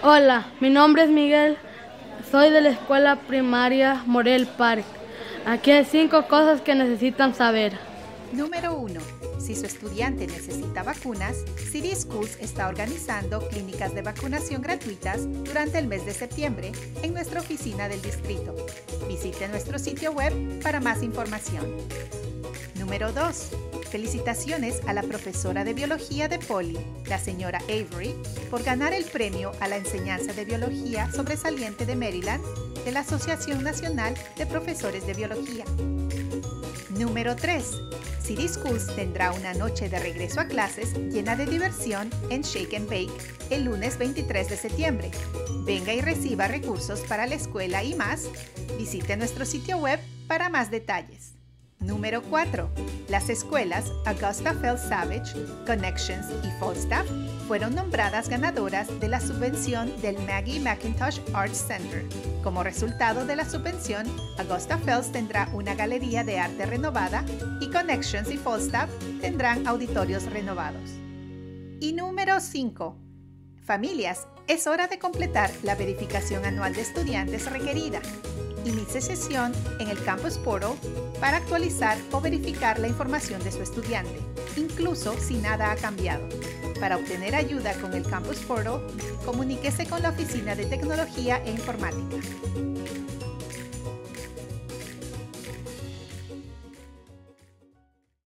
Hola, mi nombre es Miguel, soy de la escuela primaria Morel Park. Aquí hay 5 cosas que necesitan saber. Número 1. Si su estudiante necesita vacunas, City Schools está organizando clínicas de vacunación gratuitas durante el mes de septiembre en nuestra oficina del distrito. Visite nuestro sitio web para más información. Número 2. Felicitaciones a la profesora de biología de Poli, la señora Avery, por ganar el premio a la enseñanza de biología sobresaliente de Maryland de la Asociación Nacional de Profesores de Biología. Número 3. City Schools tendrá una noche de regreso a clases llena de diversión en Shake and Bake el lunes 23 de septiembre. Venga y reciba recursos para la escuela y más. Visite nuestro sitio web para más detalles. Número 4. Las escuelas Augusta Fell Savage, Connections y Falstaff fueron nombradas ganadoras de la subvención del Maggie McIntosh Arts Center. Como resultado de la subvención, Augusta Fells tendrá una galería de arte renovada y Connections y Falstaff tendrán auditorios renovados. Y número 5. Familias, es hora de completar la verificación anual de estudiantes requerida. Inicie sesión en el Campus Portal para actualizar o verificar la información de su estudiante, incluso si nada ha cambiado. Para obtener ayuda con el Campus Portal, comuníquese con la Oficina de Tecnología e Informática.